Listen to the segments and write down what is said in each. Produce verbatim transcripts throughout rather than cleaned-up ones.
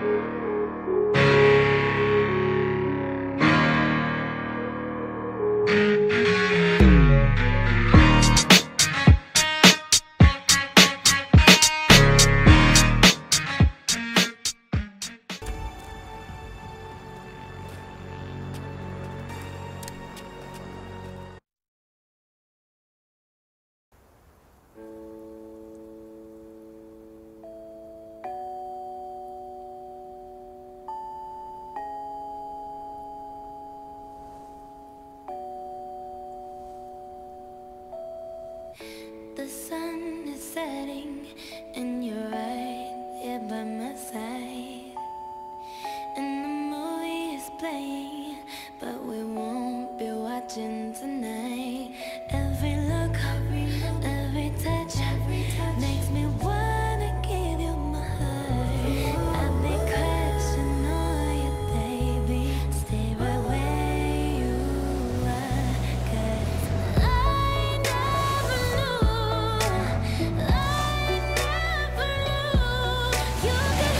The sun is setting and you're right here by my side, and the movie is playing, but we won't be watching tonight. Every look, every touch makes me wanna give you my heart. I've been crushing on you, baby. Stay right where you are, 'cause I never knew, I never knew you could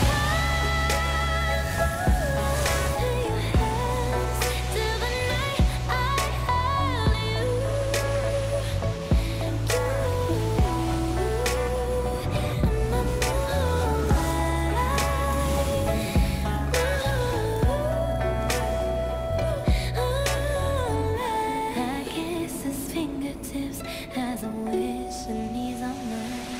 hold your hands till the night I held you. I kiss his fingertips as I wish and he's on mine.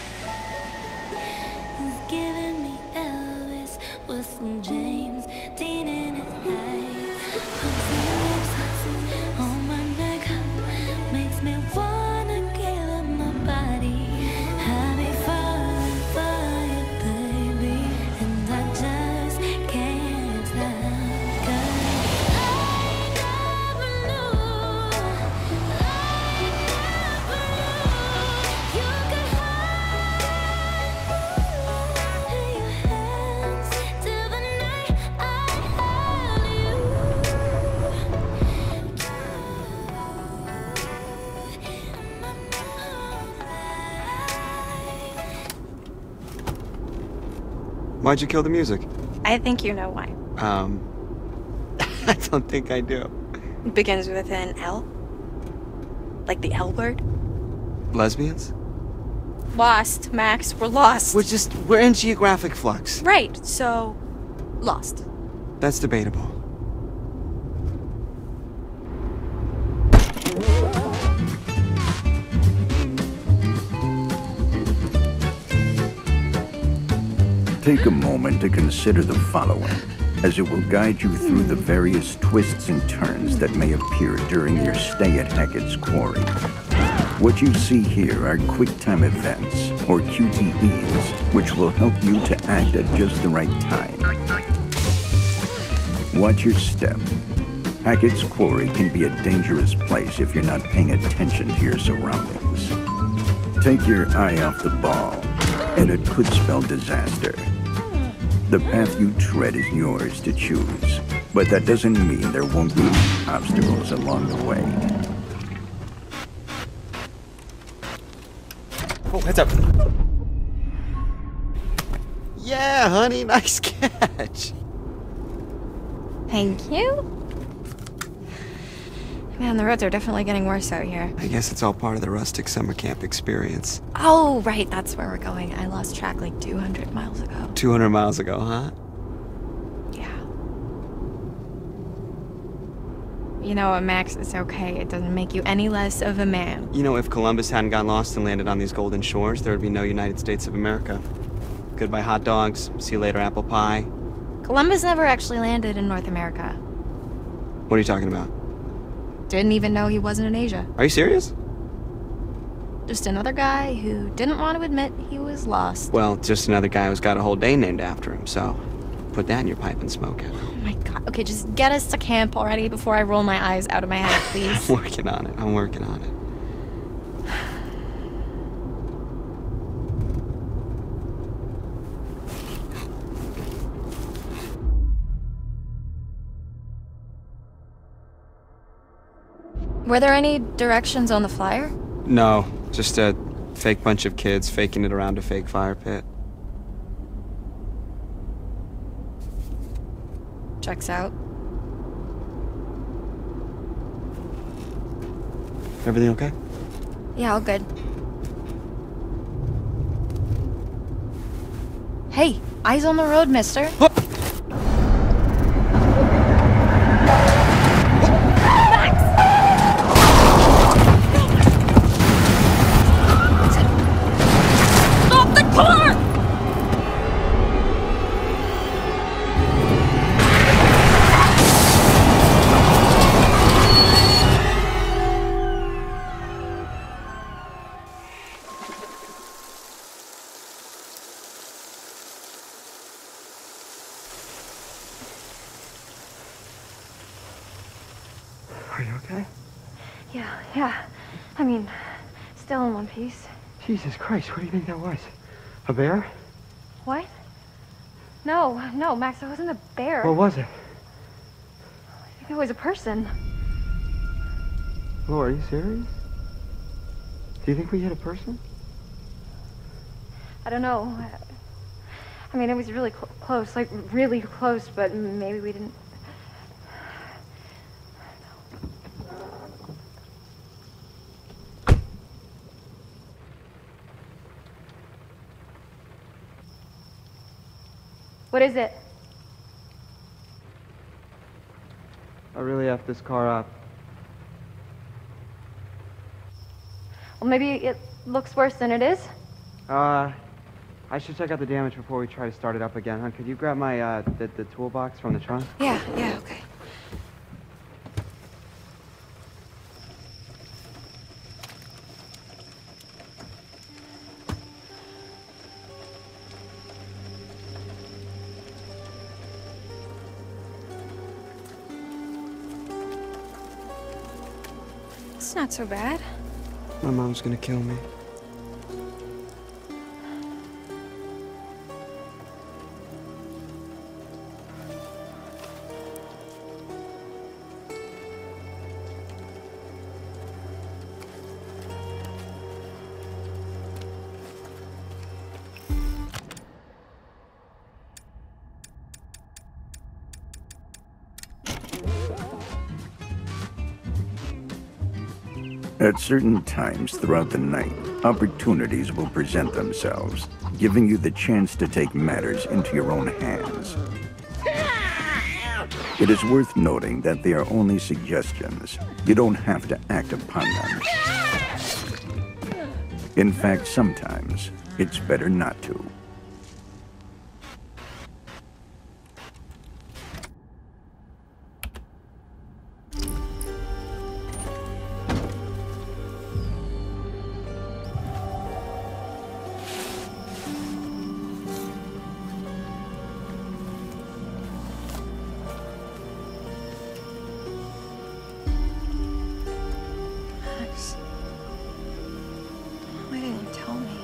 He's giving me Elvis with some James Dean in his eyes. Puts his lips on my neck, makes me wanna give him my body. I'll be falling for you, baby, and I just can't stop. 'Cause I never knew, I never knew you could hold your hands till the night I held you. Why'd you kill the music? I think you know why. Um, I don't think I do. It begins with an L. Like the L word. Lesbians? Lost, Max. We're lost. We're just, we're in geographic flux. Right, so lost. That's debatable. Take a moment to consider the following, as it will guide you through the various twists and turns that may appear during your stay at Hackett's Quarry. What you see here are quick-time events, or Q T Es, which will help you to act at just the right time. Watch your step. Hackett's Quarry can be a dangerous place if you're not paying attention to your surroundings. Take your eye off the ball, and it could spell disaster. The path you tread is yours to choose, but that doesn't mean there won't be obstacles along the way. Oh, heads up. Yeah, honey, nice catch. Thank you. Man, the roads are definitely getting worse out here. I guess it's all part of the rustic summer camp experience. Oh, right, that's where we're going. I lost track like two hundred miles ago. two hundred miles ago, huh? Yeah. You know what, Max? It's okay. It doesn't make you any less of a man. You know, if Columbus hadn't gotten lost and landed on these golden shores, there would be no United States of America. Goodbye hot dogs, see you later apple pie. Columbus never actually landed in North America. What are you talking about? Didn't even know he wasn't in Asia. Are you serious? Just another guy who didn't want to admit he was lost. Well, just another guy who's got a whole day named after him, so put that in your pipe and smoke it. Oh my god. Okay, just get us to camp already before I roll my eyes out of my head, please. I'm working on it. I'm working on it. Were there any directions on the flyer? No, just a fake bunch of kids faking it around a fake fire pit. Checks out. Everything okay? Yeah, all good. Hey, eyes on the road, mister. Stop the car! Are you okay? Yeah, yeah. I mean, still in one piece. Jesus Christ, what do you think that was? A bear? What? No, no, Max, it wasn't a bear. What was it? I think it was a person. Laura, are you serious? Do you think we hit a person? I don't know. I mean, it was really cl close, like really close, but maybe we didn't. What is it? I really effed this car up. Well, maybe it looks worse than it is. Uh, I should check out the damage before we try to start it up again, huh? Could you grab my, uh, the, the toolbox from the trunk? Yeah, yeah, okay. It's not so bad. My mom's gonna kill me. At certain times throughout the night, opportunities will present themselves, giving you the chance to take matters into your own hands. It is worth noting that they are only suggestions. You don't have to act upon them. In fact, sometimes it's better not to. Why didn't you tell me?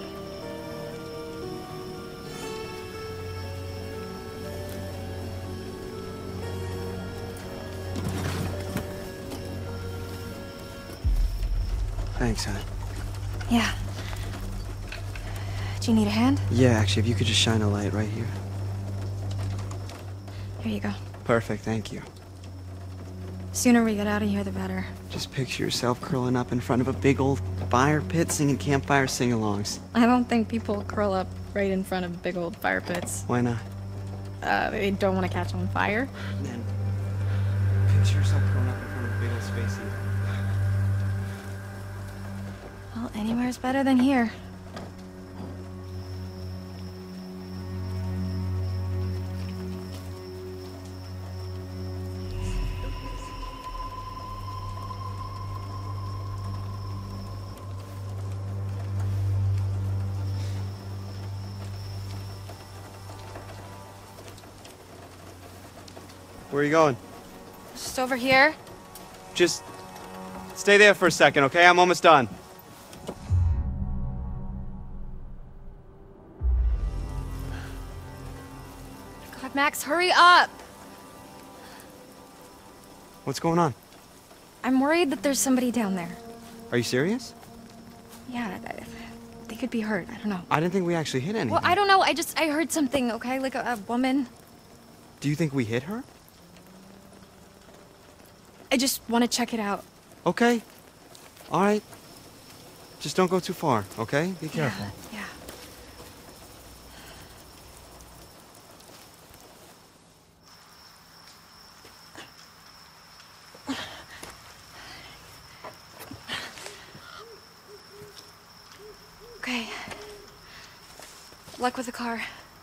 Thanks, hon. Yeah. Do you need a hand? Yeah, actually, if you could just shine a light right here. Here you go. Perfect, thank you. Sooner we get out of here, the better. Just picture yourself curling up in front of a big old fire pit singing campfire sing-alongs. I don't think people curl up right in front of big old fire pits. Why not? Uh, they don't want to catch on fire. And then picture yourself curling up in front of a big old space heater. Well, anywhere's better than here. Where are you going? Just over here. Just stay there for a second, okay? I'm almost done. God, Max, hurry up! What's going on? I'm worried that there's somebody down there. Are you serious? Yeah, th- they could be hurt. I don't know. I didn't think we actually hit anything. Well, I don't know. I just, I heard something, okay? Like a, a woman. Do you think we hit her? I just want to check it out. Okay. All right. Just don't go too far, okay? Be careful. Yeah, yeah. Okay. Luck with the car.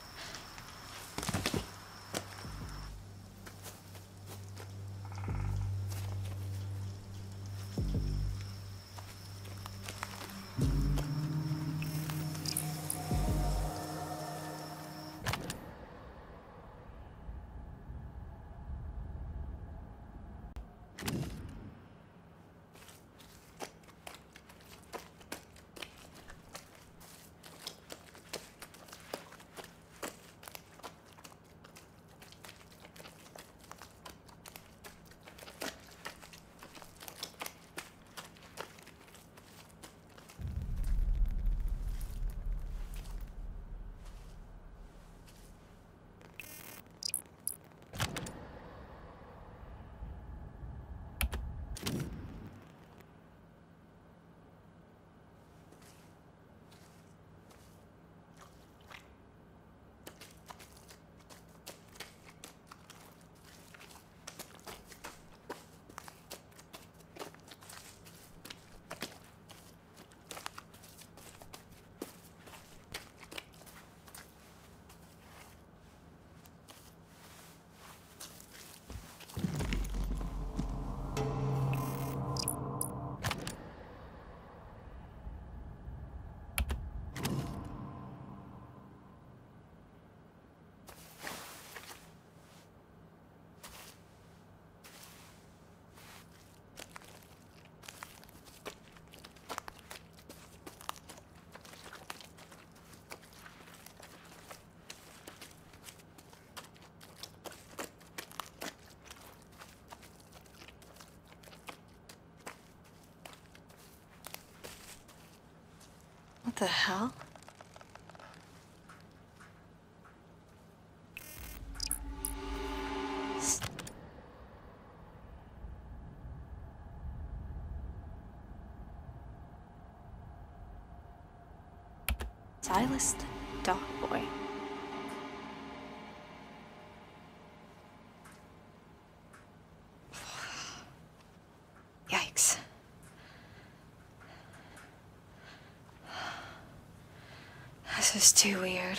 What the hell? Silas the dog boy. Yikes. This is too weird.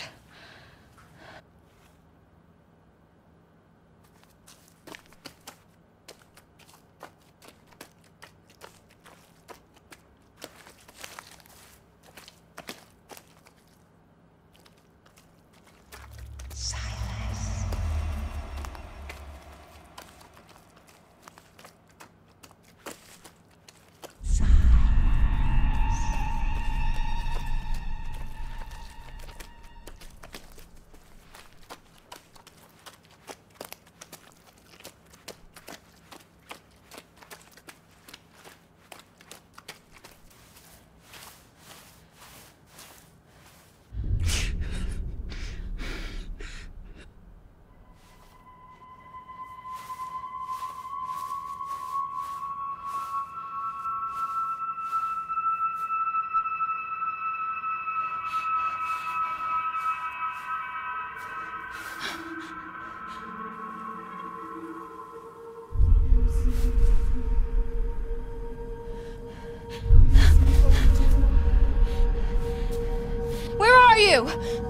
Where are you?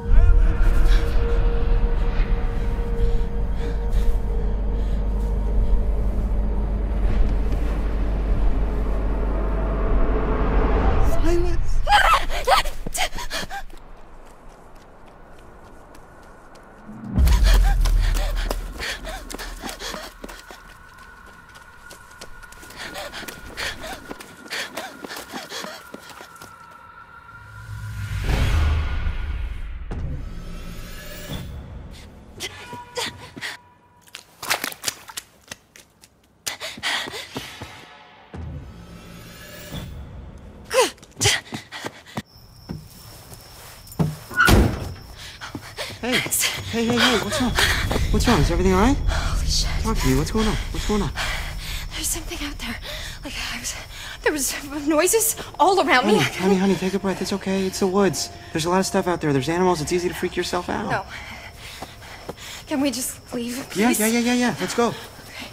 Hey, hey, hey, hey, what's wrong? What's wrong? Is everything all right? Holy shit. Talk to me. What's going on? What's going on? There's something out there. Like, I was, there was noises all around me. Honey, honey, honey, take a breath. It's okay. It's the woods. There's a lot of stuff out there. There's animals. It's easy to freak yourself out. No. Can we just leave, please? Yeah, yeah, yeah, yeah, yeah. Let's go.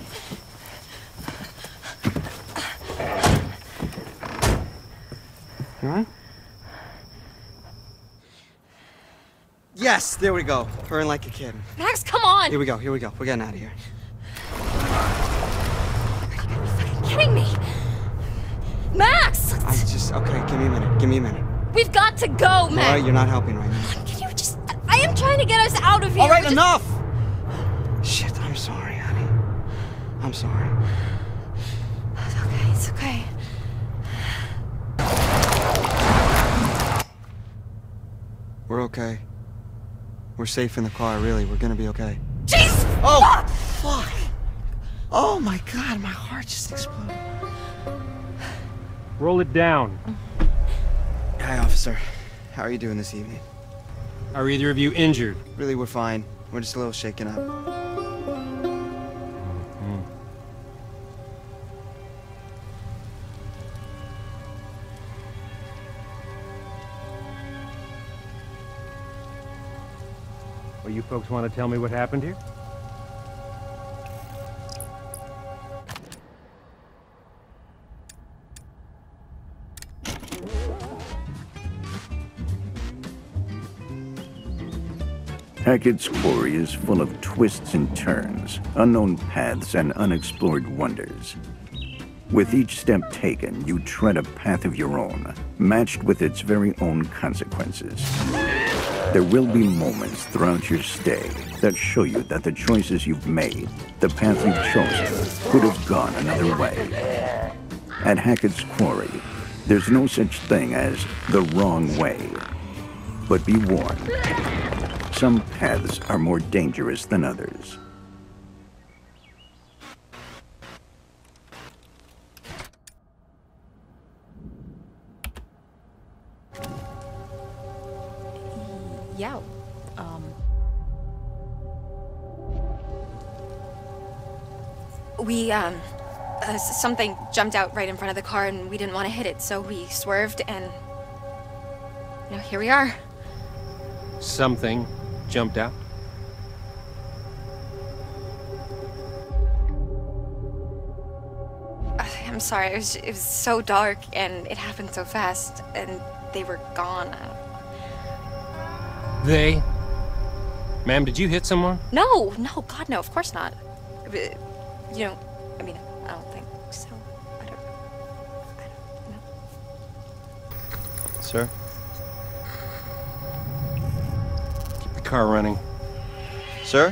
You all right? Yes, there we go. Purring like a kid. Max, come on! Here we go, here we go. We're getting out of here. Are you fucking kidding me? Max! I just, okay, give me a minute. Give me a minute. We've got to go, Max! All right, you're not helping right now. Can you just... I am trying to get us out of here. All right, just... enough! Shit, I'm sorry, honey. I'm sorry. It's okay, it's okay. We're okay. We're safe in the car, really. We're gonna be okay. Jeez! Oh, fuck! Oh my God, my heart just exploded. Roll it down. Hi, officer. How are you doing this evening? Are either of you injured? Really, we're fine. We're just a little shaken up. Mm-hmm. Well, you folks want to tell me what happened here? Hackett's Quarry is full of twists and turns, unknown paths, and unexplored wonders. With each step taken, you tread a path of your own, matched with its very own consequences. There will be moments throughout your stay that show you that the choices you've made, the path you've chosen, could have gone another way. At Hackett's Quarry, there's no such thing as the wrong way. But be warned, some paths are more dangerous than others. Yeah, um... We, um... Uh, something jumped out right in front of the car and we didn't want to hit it, so we swerved and... You know, here we are. Something jumped out? Uh, I'm sorry, it was, it was so dark and it happened so fast and they were gone. They? Ma'am, did you hit someone? No, no, God, no, of course not. But, you know, I mean, I don't think so. I don't, I don't know. Sir? Keep the car running. Sir?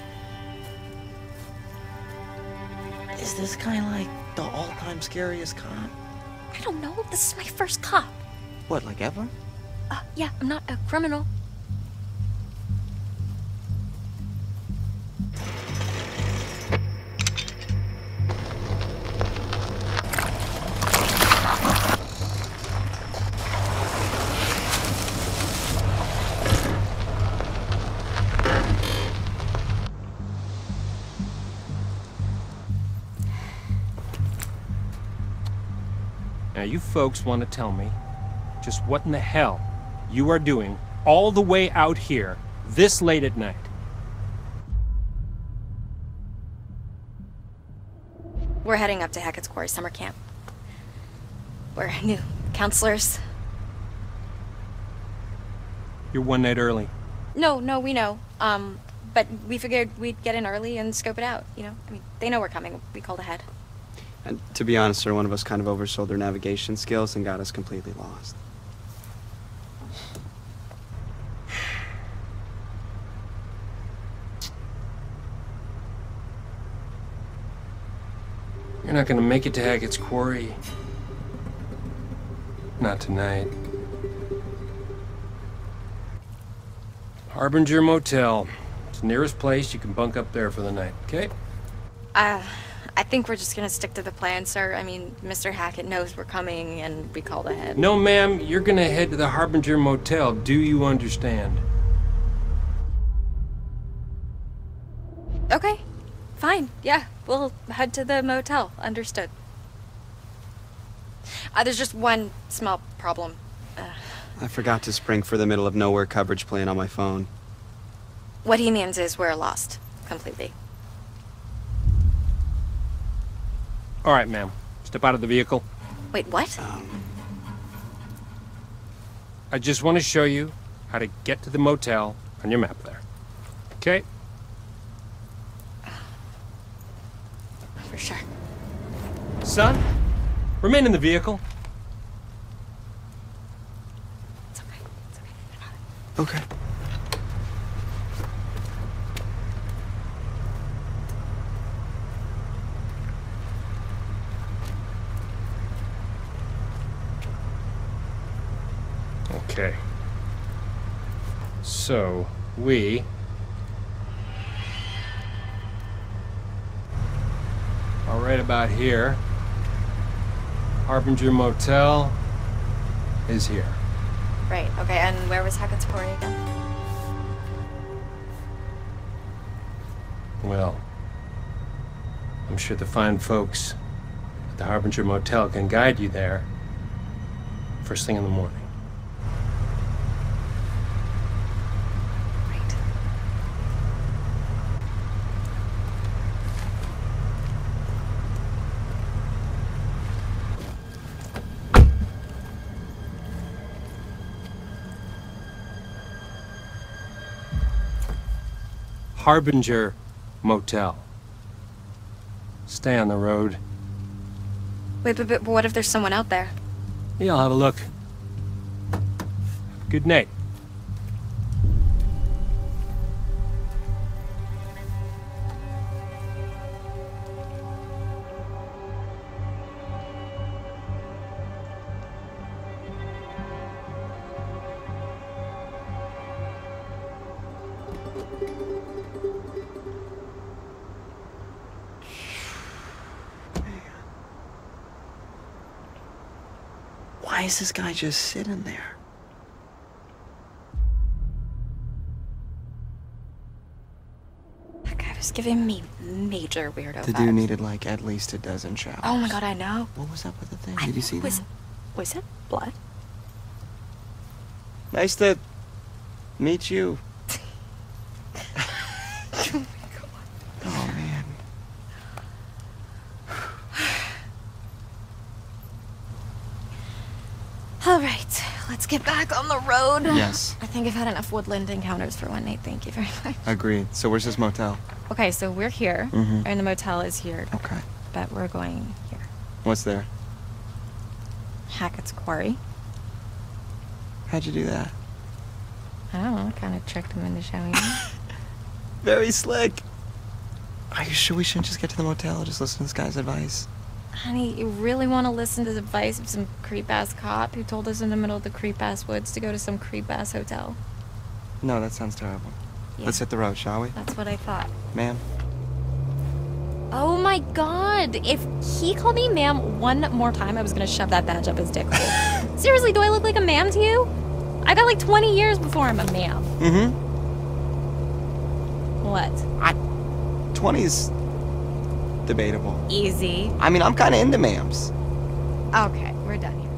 Is this guy like the all-time scariest cop? I don't know, this is my first cop. What, like ever? Uh, yeah, I'm not a criminal. Now, you folks want to tell me just what in the hell you are doing all the way out here this late at night? We're heading up to Hackett's Quarry summer camp. We're new counselors. You're one night early. No, no, we know. Um, but we figured we'd get in early and scope it out, you know? I mean, they know we're coming. We called ahead. And to be honest, sir, one of us kind of oversold their navigation skills and got us completely lost. You're not gonna make it to Hackett's Quarry. Not tonight. Harbinger Motel. It's the nearest place. You can bunk up there for the night, okay? Uh, I think we're just gonna stick to the plan, sir. I mean, Mister Hackett knows we're coming and we called ahead. No, ma'am. You're gonna head to the Harbinger Motel. Do you understand? Okay, Fine, yeah. We'll head to the motel. Understood. Uh, there's just one small problem. Uh, I forgot to spring for the middle of nowhere coverage plan on my phone. what he means is we're lost. Completely. All right, ma'am. Step out of the vehicle. Wait, what? I just want to show you how to get to the motel on your map there. Okay? For sure. Son, remain in the vehicle. It's okay. It's okay. I got it. Okay. Okay. So, we... are right about here. Harbinger Motel is here. Right, okay, and where was Hackett's Quarry again? Well, I'm sure the fine folks at the Harbinger Motel can guide you there first thing in the morning. Right. Harbinger Motel. Stay on the road. Wait, but, but what if there's someone out there? Yeah, I'll have a look. Good night. Why is this guy just sitting there? That guy was giving me major weirdo The vibes. dude needed like at least a dozen showers. Oh my god, I know. What was up with the thing? I- Did you see was, that? Was it blood? Nice to meet you. Oh man. All right, let's get back on the road. Yes. I think I've had enough woodland encounters for one night. Thank you very much. Agreed. So where's this motel? Okay, so we're here, Mhm. and the motel is here, Okay. but we're going here. What's there? Hackett's Quarry. How'd you do that? I don't know, kind of tricked him into showing me. Very slick. Are you sure we shouldn't just get to the motel and just listen to this guy's advice? Honey, you really want to listen to the advice of some creep-ass cop who told us in the middle of the creep-ass woods to go to some creep-ass hotel? No, that sounds terrible. Yeah. Let's hit the road, shall we? That's what I thought. Ma'am? Oh my god! If he called me ma'am one more time, I was gonna shove that badge up his dick hole. Seriously, do I look like a ma'am to you? I got like twenty years before I'm a ma'am. Mm-hmm. What? twenty's debatable. Easy. I mean, I'm kind of into ma'ams. Okay, we're done here.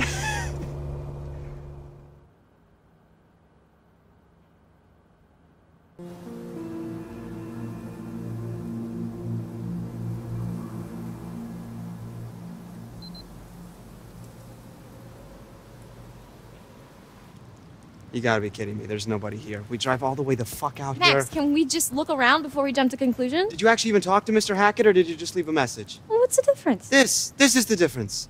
You gotta be kidding me. There's nobody here. We drive all the way the fuck out here. Max, can we just look around before we jump to conclusion? Did you actually even talk to Mister Hackett, or did you just leave a message? Well, what's the difference? This. This is the difference.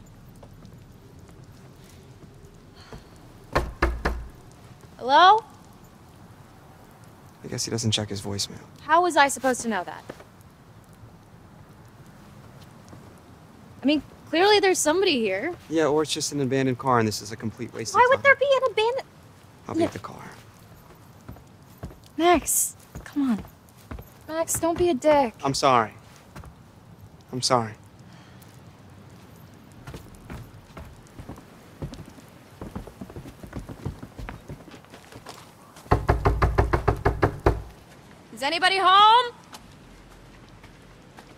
Hello? I guess he doesn't check his voicemail. How was I supposed to know that? I mean, clearly there's somebody here. Yeah, or it's just an abandoned car, and this is a complete waste Why of time. would there be an abandoned... I'll be at the car. Max, come on. Max, don't be a dick. I'm sorry. I'm sorry. Is anybody home?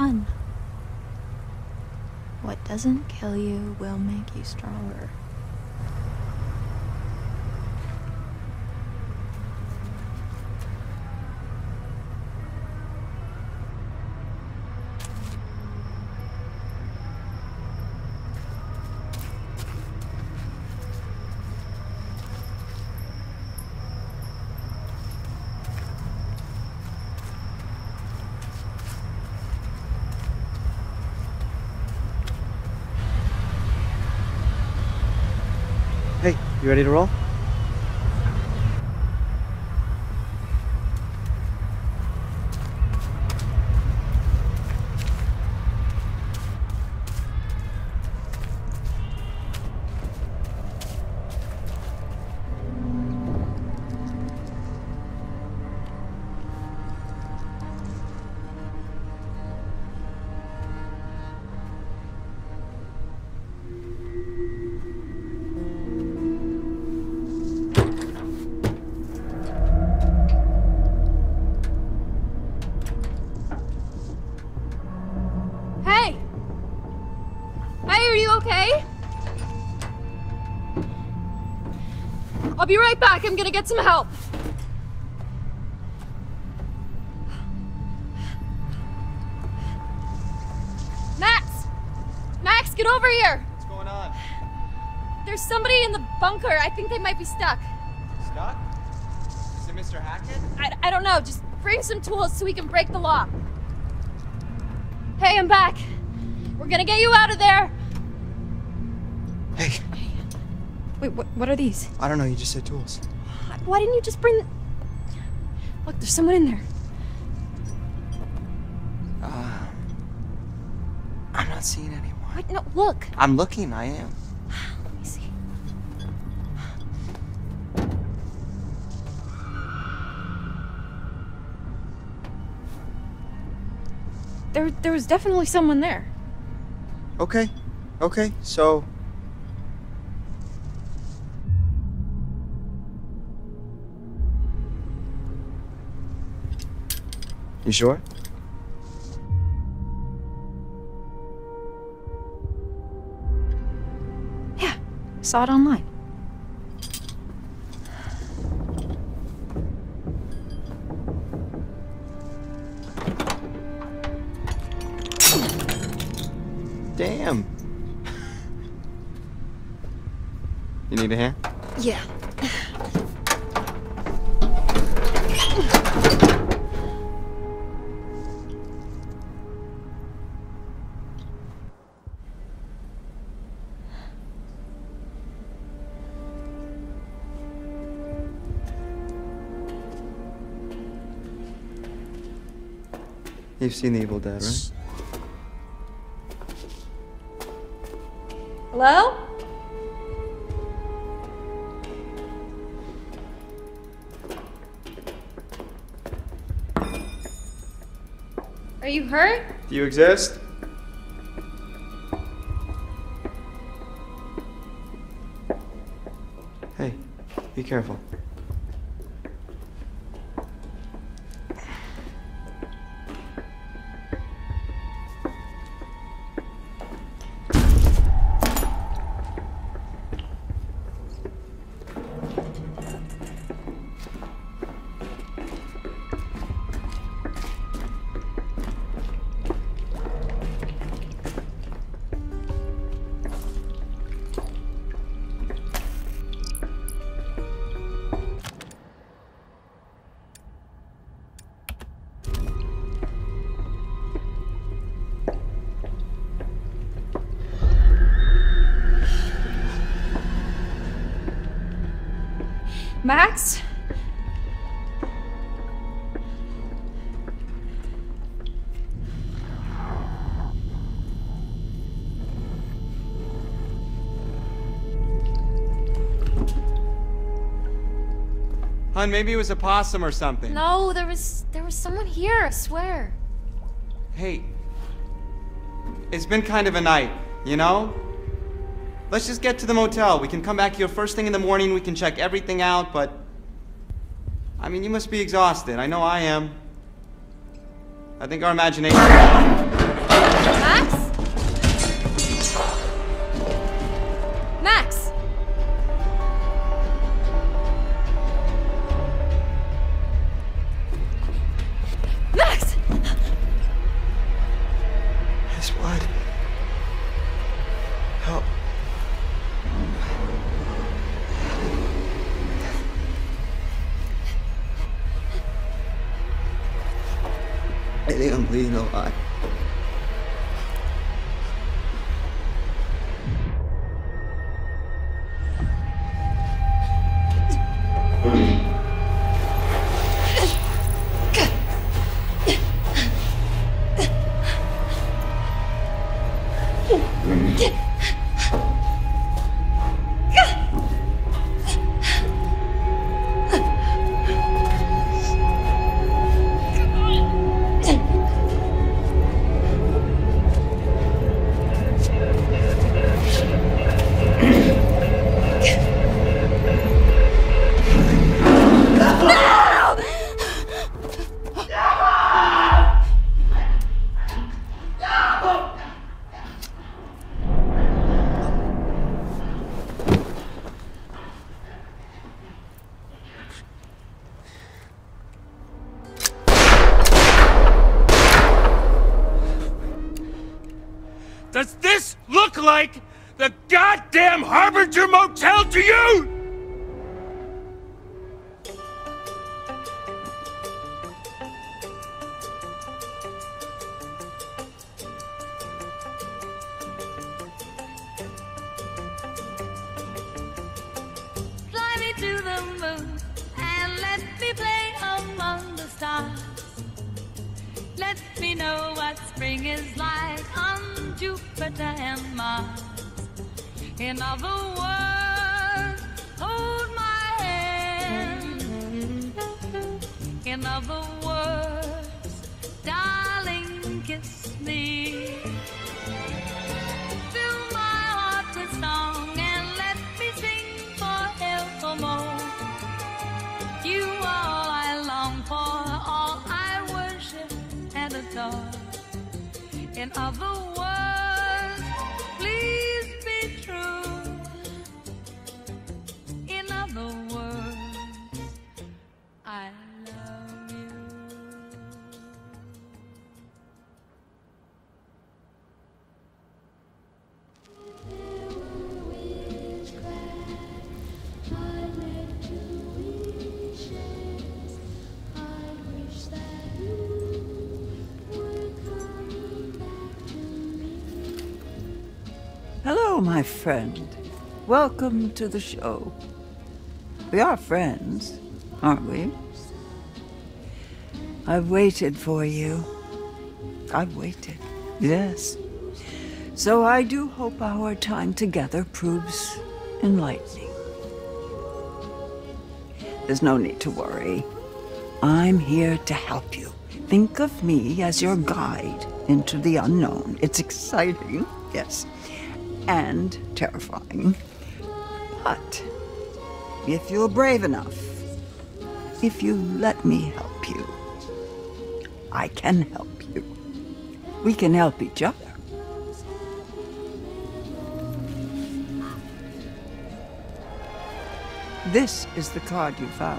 Hun, what doesn't kill you will make you stronger. Hey, you ready to roll? Hey! Hey, are you okay? I'll be right back. I'm gonna get some help. Max! Max, get over here! What's going on? There's somebody in the bunker. I think they might be stuck. Stuck? Is it Mister Hackett? I, I don't know. Just bring some tools so we can break the lock. Hey, I'm back. We're gonna get you out of there. Hey, Wait, what, what are these? I don't know, you just said tools. Why didn't you just bring... Look, there's someone in there. Uh, I'm not seeing anyone. What? No, look. I'm looking, I am. Let me see. There, there was definitely someone there. Okay, okay, so... You sure? Yeah, saw it online. Damn. You need a hand? Yeah. You've seen The Evil Dead, right? Hello? Are you hurt? Do you exist? Hey, be careful. Max? Hun, maybe it was a possum or something. No, there was there was someone here, I swear. Hey, it's been kind of a night, you know? Let's just get to the motel. We can come back here first thing in the morning. We can check everything out, but... I mean, you must be exhausted. I know I am. I think our imagination... I think I'm bleeding a lot. Does this look like the goddamn Harbinger Motel to you? Fly me to the moon and let me play among the stars. Let me know what spring is like on Jupiter and Mars. In other words, hold my hand. In other words, darling, kiss me. Fill my heart with song and let me sing forevermore. You are all I long for, all I worship and adore. In other words, please be true. In other words, I love you. Hello, my friend. Welcome to the show. We are friends, aren't we? I've waited for you. I've waited, yes. So I do hope our time together proves enlightening. There's no need to worry. I'm here to help you. Think of me as your guide into the unknown. It's exciting, yes, and terrifying. But if you're brave enough, if you let me help you, I can help you. We can help each other. This is the card you found.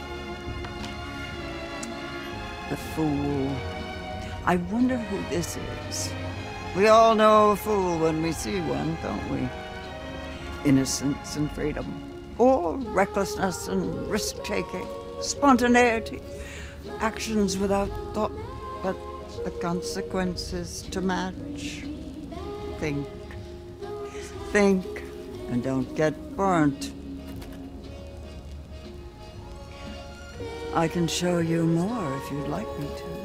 The Fool. I wonder who this is. We all know a fool when we see one, don't we? Innocence and freedom, or recklessness and risk-taking, spontaneity, actions without thought, but the consequences to match. Think. Think, and don't get burnt. I can show you more if you'd like me to.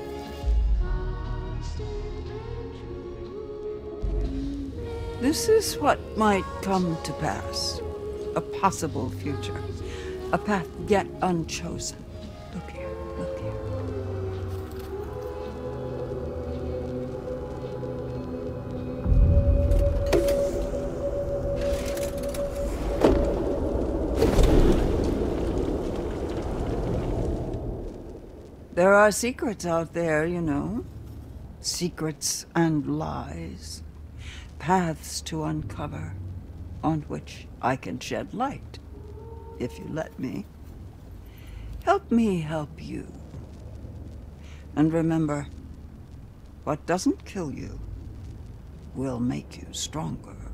This is what might come to pass. A possible future. A path yet unchosen. Look here, look here. There are secrets out there, you know. Secrets and lies. Paths to uncover, on which I can shed light, if you let me. Help me help you. And remember, what doesn't kill you will make you stronger.